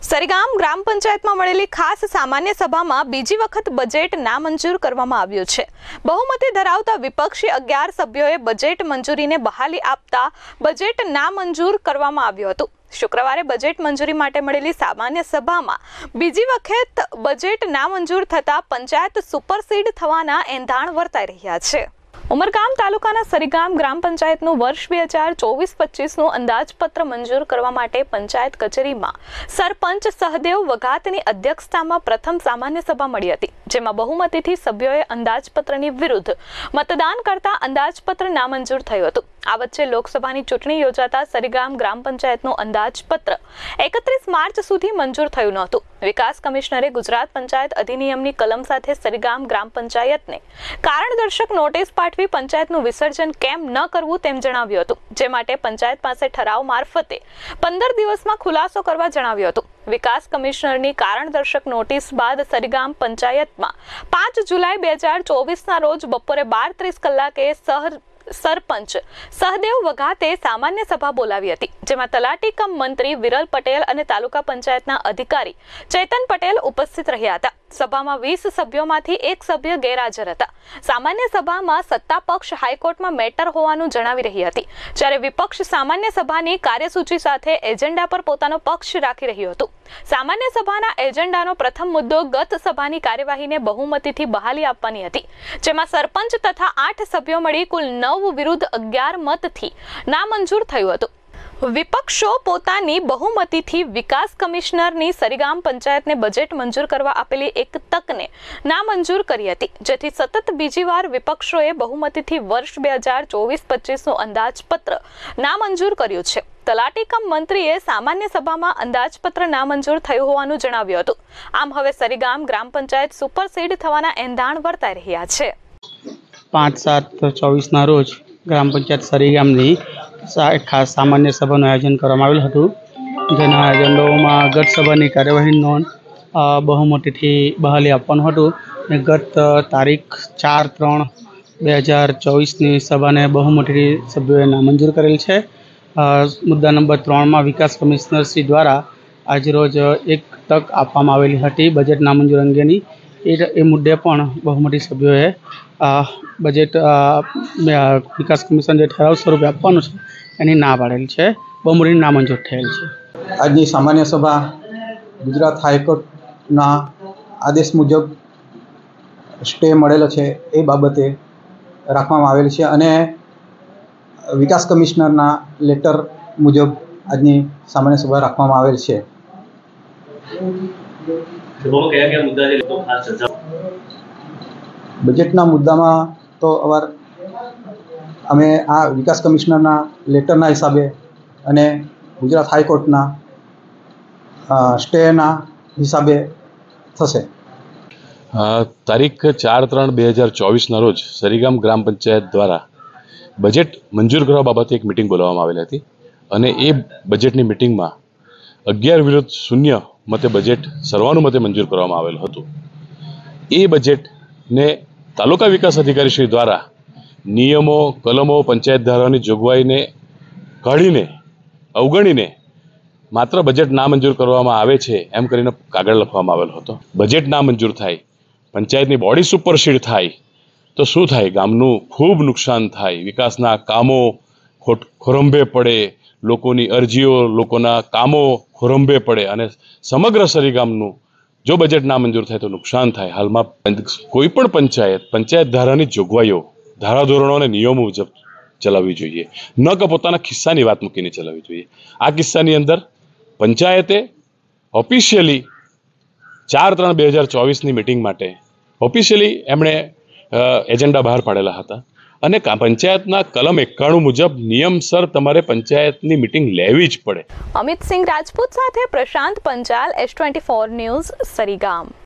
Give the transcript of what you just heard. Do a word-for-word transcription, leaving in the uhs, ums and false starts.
સરીગામ ગ્રામ પંચાયતમાં મળેલી ખાસ સામાન્ય સભામાં બીજી વખત બજેટ નામંજૂર કરવામાં આવ્યું છે। બહુમતી ધરાવતા વિપક્ષી અગિયાર સભ્યોએ બજેટ મંજૂરીને બહાલી આપતા બજેટ નામંજૂર કરવામાં આવ્યું હતું। શુક્રવારે બજેટ મંજૂરી માટે મળેલી સામાન્ય સભામાં બીજી વખત બજેટ નામંજૂર થતા પંચાયત સુપરસીડ થવાના એંધાણ વર્તાઈ રહ્યા છે। ઉમરગામ તાલુકાના સરીગામ ગ્રામ પંચાયતનું વર્ષ બે હજાર ચોવીસ પચીસનું અંદાજપત્ર મંજૂર કરવા માટે પંચાયત કચેરીમાં સરપંચ સહદેવ વઘાતની અધ્યક્ષતામાં પ્રથમ સામાન્ય સભા મળી હતી, જેમાં બહુમતીથી સભ્યોએ અંદાજપત્રની વિરુદ્ધ મતદાન કરતા અંદાજપત્ર નામંજૂર થયું હતું। આ વચ્ચે લોકસભાની ચૂંટણી યોજાતા સરીગામ ગ્રામ પંચાયતનું અંદાજપત્ર એકત્રીસ માર્ચ સુધી મંજૂર થયું નહોતું। વિકાસ કમિશનરે ગુજરાત પંચાયત અધિનિયમની કલમ સાથે સરીગામ ગ્રામ પંચાયતને કારણદર્શક નોટિસ પાઠવી પંચાયતનું વિસર્જન કેમ ન કરવું તેમ જણાવ્યું હતું, જે માટે પંચાયત પાસે ઠરાવ મારફતે પંદર દિવસમાં ખુલાસો કરવા જણાવ્યું હતું। વિકાસ કમિશનરની કારણદર્શક નોટિસ બાદ સરીગામ પંચાયતમાં પાંચ જુલાઈ બે હજાર ચોવીસના રોજ બપોરે બાર ત્રીસ કલાકે સહ સરપંચ સહદેવ વઘાતે સામાન્ય સભા બોલાવી હતી, જેમાં તલાટી કમ મંત્રી વિરલ પટેલ અને તાલુકા પંચાયતના અધિકારી ચેતન પટેલ ઉપસ્થિત રહ્યા હતા। સભામાં વીસ સભ્યોમાંથી એક સભ્ય ગેરહાજર હતા। સામાન્ય સભામાં સત્તા પક્ષ હાઈકોર્ટમાં મેટર હોવાનું જણાવી રહી હતી, જ્યારે વિપક્ષ સામાન્ય સભાની કાર્યસૂચિ સાથે એજન્ડા પર પોતાનો પક્ષ રાખી રહ્યું હતું। સામાન્ય સભાના એજન્ડાનો પ્રથમ મુદ્દો ગત સભાની કાર્યવાહીને બહુમતીથી બહાલી આપવાની હતી, જેમાં સરપંચ તથા આઠ સભ્યો મળી કુલ નવ વિરુદ્ધ અગિયાર મતથી નામંજૂર થયું હતું। વિપક્ષો પોતાની બહુમતીથી વિકાસ કમિશનરની સરીગામ પંચાયતને બજેટ મંજૂર કરવા આપેલી એક તકને નામંજૂર કરી હતી, જેથી સતત બીજી વાર વિપક્ષોએ બહુમતીથી વર્ષ બે હજાર ચોવીસ પચીસનું અંદાજપત્ર નામંજૂર કર્યું છે। તલાટી કમ મંત્રીએ સામાન્ય સભામાં અંદાજપત્ર નામંજૂર થયું હોવાનું જણાવ્યું હતું। આમ હવે સરીગામ ગ્રામ પંચાયત સુપરસીડ થવાના એંધાણ વર્તાઈ રહ્યા છે। પાંચ સાત ચોવીસના રોજ ગ્રામ પંચાયત સરીગામની ખાસ સામાન્ય સભાનું આયોજન કરવામાં આવેલું હતું, જેના એજન્ડાઓમાં ગત સભાની કાર્યવાહી નોંધ બહુમતીથી બહાલી આપવાનું હતું। અને ગત તારીખ ચાર ત્રણ બે હજાર ચોવીસની સભાને બહુમતીથી સભ્યોએ નામંજૂર કરેલ છે। મુદ્દા નંબર ત્રણમાં વિકાસ કમિશનર શ્રી દ્વારા આજરોજ એક તક આપવામાં આવેલી હતી બજેટ નામંજૂર અંગેની। એ એ મુદ્દે પણ બહુમતી સભ્યોએ બજેટ વિકાસ કમિશન જે ઠરાવ સ્વરૂપે આપવાનું છે એની ના પાડેલ છે, બહુમતી નામંજૂર થયેલ છે। આજની સામાન્ય સભા ગુજરાત હાઈકોર્ટના આદેશ મુજબ સ્ટે મળેલો છે એ બાબતે રાખવામાં આવેલ છે, અને વિકાસ કમિશનરના લેટર મુજબ આજની સામાન્ય સભા રાખવામાં આવેલ છે। બજેટના મુદ્દામાં તો અવાર અમે આ વિકાસ કમિશનરના લેટરના હિસાબે અને ગુજરાત હાઈકોર્ટના સ્ટેના હિસાબે થશે। તારીખ ચાર ત્રણ બે હજાર ચોવીસના રોજ સરીગામ ગ્રામ પંચાયત દ્વારા બજેટ મંજૂર કરવા બાબતે એક મિટિંગ બોલાવવામાં આવેલી હતી, અને એ બજેટની મિટિંગમાં અગિયાર વિરુદ્ધ શૂન્ય મતે બજેટ સર્વાનુમતે મંજૂર કરવામાં આવેલું હતું। એ બજેટને તાલુકા વિકાસ અધિકારી શ્રી દ્વારા નિયમો કલમો પંચાયત ધારાની જોગવાઈને કાઢીને અવગણીને માત્ર બજેટ નામંજૂર કરવામાં આવે છે એમ કરીને કાગળ લખવામાં આવેલો હતો। બજેટ નામંજૂર થાય, પંચાયતની બોડી સુપરસીડ થાય તો શું થાય? ગામનું ખૂબ નુકસાન થાય, વિકાસના કામો ખોરંભે પડે, લોકોની અરજીઓ લોકોના કામો ખોરંભે પડે, અને સમગ્ર સરીગામનું જો બજેટ નામંજૂર થાય તો નુકસાન થાય। હાલમાં કોઈ પણ પંચાયત પંચાયત ધારાની જોગવાઈઓ ધારાધોરણો અને નિયમો મુજબ ચલાવવી જોઈએ, ન કે પોતાના ખિસ્સાની વાત મૂકીને ચલાવવી જોઈએ। આ કિસ્સાની અંદર પંચાયતે ઓફિશિયલી ચાર ત્રણ બે હજાર ચોવીસની મિટિંગ માટે ઓફિશિયલી એમણે એજન્ડા બહાર પાડેલા હતા, અને પંચાયતના કલમ એકાણું મુજબ નિયમસર તમારે પંચાયતની મિટિંગ લેવી જ પડે। અમિત સિંહ રાજપૂત સાથે Prashant Panchal, S twenty four news, Sarigam.